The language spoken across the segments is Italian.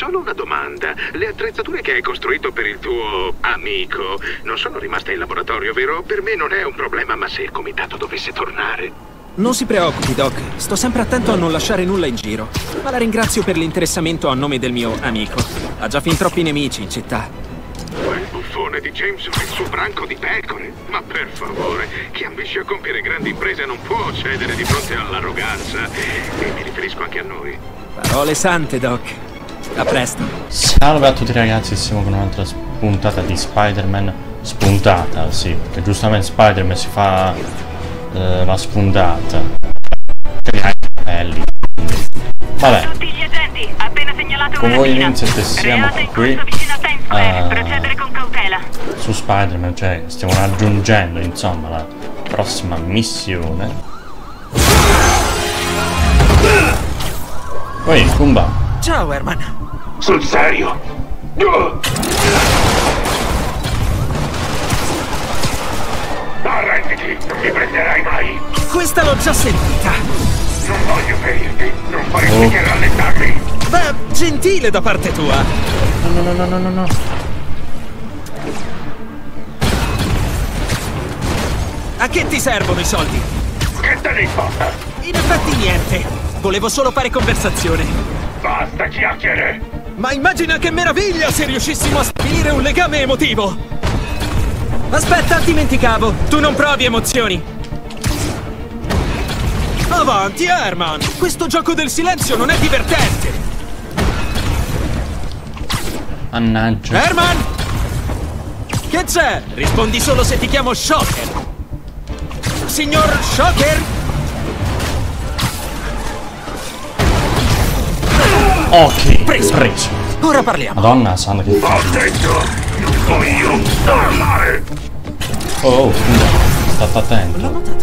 solo una domanda. Le attrezzature che hai costruito per il tuo amico non sono rimaste in laboratorio, vero? Per me non è un problema, ma se il comitato dovesse tornare... Non si preoccupi, Doc. Sto sempre attento a non lasciare nulla in giro. Ma la ringrazio per l'interessamento a nome del mio amico. Ha già fin troppi nemici in città. Quel buffone di Jameson e il suo branco di pecore. Ma per favore, chi ambisce a compiere grandi imprese non può cedere di fronte all'arroganza. E mi riferisco anche a noi. Parole sante, Doc. A presto. Salve a tutti ragazzi, siamo con un'altra spuntata di Spider-Man. Spuntata, sì, perché giustamente Spider-Man si fa la spuntata. Che ha i capelli. Vabbè. Tutti gli agenti, appena segnalato Con una voi rapina. Vincent e siamo Reato in qui corso vicino a Times Square. Procedere con cautela. su Spider-Man, cioè stiamo raggiungendo insomma la prossima missione. Poi Kumba. Ciao, Herman. Sul serio? Arrenditi, non mi prenderai mai. Questa l'ho già sentita. Non voglio ferirti, non faresti che rallentarmi. Beh, gentile da parte tua. No. A che ti servono i soldi? Che te ne importa? In effetti niente. Volevo solo fare conversazione. Basta chiacchiere. Ma immagina che meraviglia se riuscissimo a stabilire un legame emotivo. Aspetta, dimenticavo. Tu non provi emozioni. Avanti, Herman. Questo gioco del silenzio non è divertente. Mannaggia. Herman! Che c'è? Rispondi solo se ti chiamo Shocker. Signor Shocker? Ok, Preso. Ora parliamo. Madonna santa che fa. Ho detto, non voglio parlare. Oh, scusa, state attento. L'ho notato.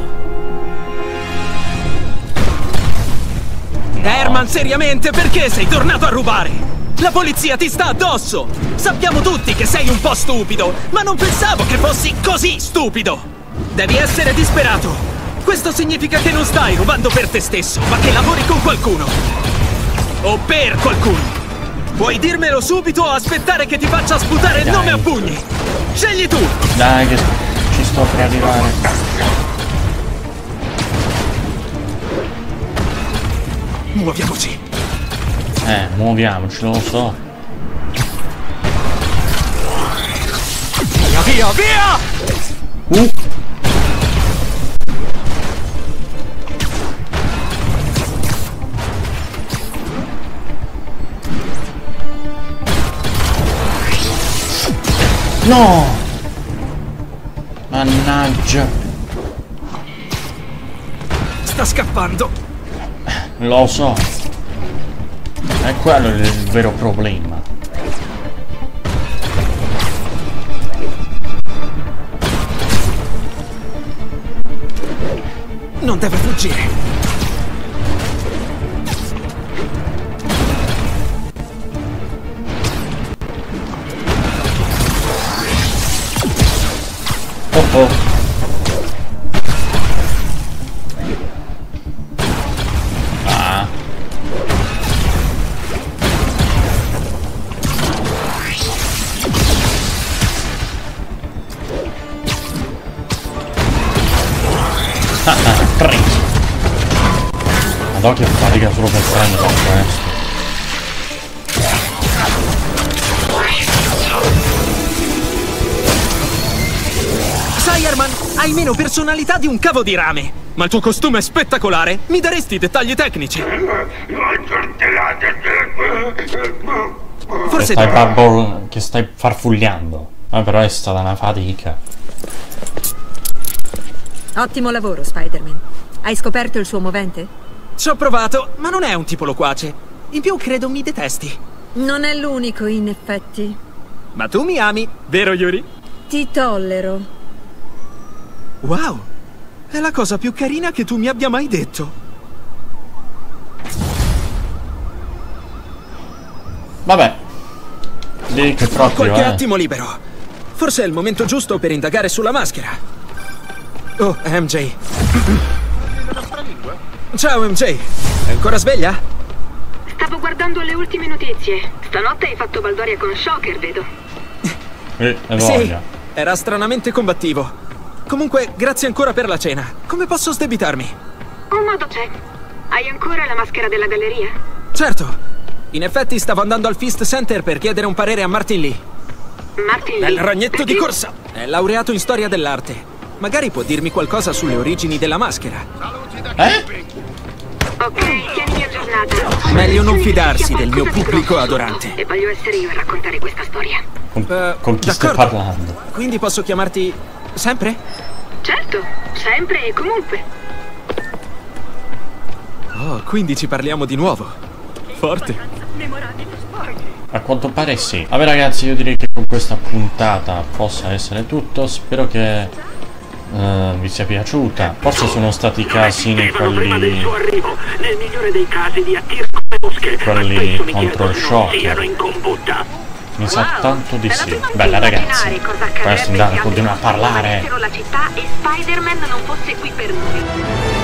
Herman, seriamente, perché sei tornato a rubare? La polizia ti sta addosso! Sappiamo tutti che sei un po' stupido, ma non pensavo che fossi così stupido! Devi essere disperato! Questo significa che non stai rubando per te stesso, ma che lavori con qualcuno! O per qualcuno! Puoi dirmelo subito o aspettare che ti faccia sputare il nome a pugni! Scegli tu! Dai che ci sto per arrivare. Muoviamoci! Muoviamoci, lo so. Via, via! No! Mannaggia. Sta scappando! Lo so. È quello il vero problema. Non deve fuggire! Oh. Ah. Preso. Madonna che fatica solo per prendere questo. Sai, Herman, hai meno personalità di un cavo di rame. Ma il tuo costume è spettacolare. Mi daresti dettagli tecnici? Forse Che stai farfugliando. Però è stata una fatica. Ottimo lavoro, Spider-Man. Hai scoperto il suo movente? ci ho provato, ma non è un tipo loquace. In più credo mi detesti. Non è l'unico, in effetti. Ma tu mi ami, vero Yuri? Ti tollero. Wow, è la cosa più carina che tu mi abbia mai detto. Vabbè. Lì che Ho proprio, qualche attimo libero. Forse è il momento giusto per indagare sulla maschera. Oh, MJ. Ciao, MJ. È ancora sveglia? Stavo guardando stando alle ultime notizie. Stanotte hai fatto baldoria con Shocker, vedo. E Sì, voglia. era stranamente combattivo. Comunque, grazie ancora per la cena. Come posso sdebitarmi? Un modo c'è. Hai ancora la maschera della galleria? Certo. In effetti stavo andando al Feast Center per chiedere un parere a Martin Lee. Martin Bel Lee. ragnetto di Perché? corsa. È laureato in storia dell'arte. Magari può dirmi qualcosa sulle origini della maschera. Ok, tienimi aggiornata. Meglio non Sono fidarsi sia del mio qualcosa di pubblico grosso. adorante. E voglio essere io a raccontare questa storia. Con chi stai d'accordo. parlando? Quindi posso chiamarti sempre? Certo, sempre e comunque. Oh, quindi ci parliamo di nuovo. Forte. A quanto pare sì. Vabbè ragazzi, io direi che con questa puntata possa essere tutto. Spero che vi sia piaciuta. Forse sono stati i casi quelli nel migliore dei casi di attirco le mosche. quelli contro il Shocker. Mi sa tanto di sì. Bella ragazzi, questo andare a continuare a parlare. La città e Spider-Man non fosse qui per noi.